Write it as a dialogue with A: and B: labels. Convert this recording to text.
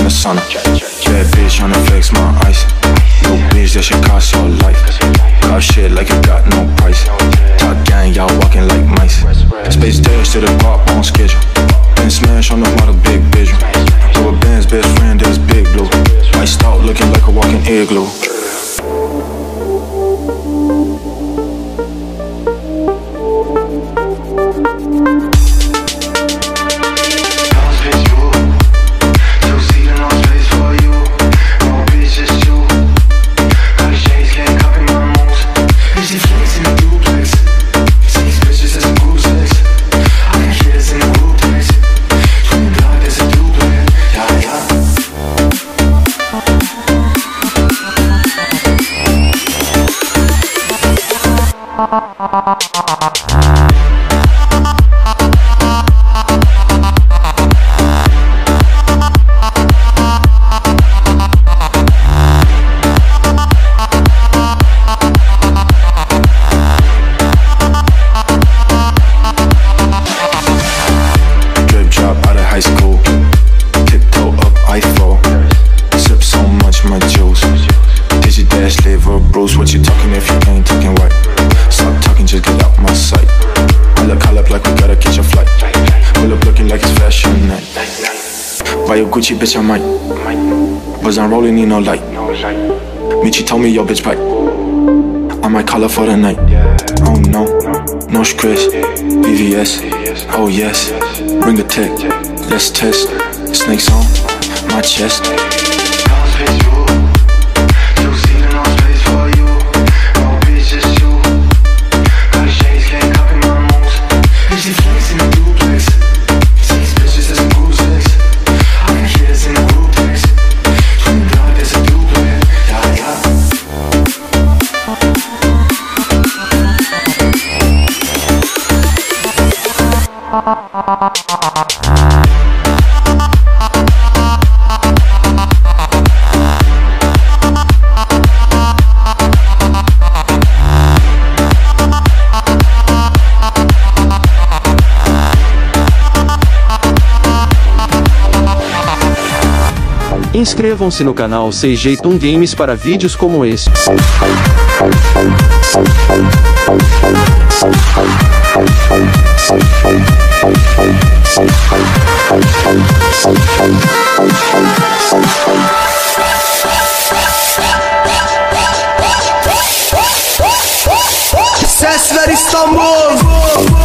A: the sauna. Bad bitch tryna flex my ice. No bitch that should cost your life. Pop shit like you got no price. Top gang, y'all walking like mice. Space dash to the park on schedule. Been smash on the model, big visual. Throw a Benz, best friend, that's Big Blue. White stalk looking like a walking igloo. Drip drop out of high school. Tiptoe up, I fall. Sip so much, my juice. Dizzy dash, liver, Bruce. What you talking if you ain't talking right? Stop talking, just get out my sight. I look call up like we gotta catch a flight. Pull up looking like it's fashion night. Buy your Gucci, bitch, I might. Buzz I'm rolling, need no light. Michi told me your bitch pipe. I might call her for the night. Oh no, no stress. VVS, oh yes. Bring a tech, let's test. Snakes on my chest.
B: Inscrevam-se no canal CJ Toon Games para vídeos como esse.
C: Sesler İstanbul.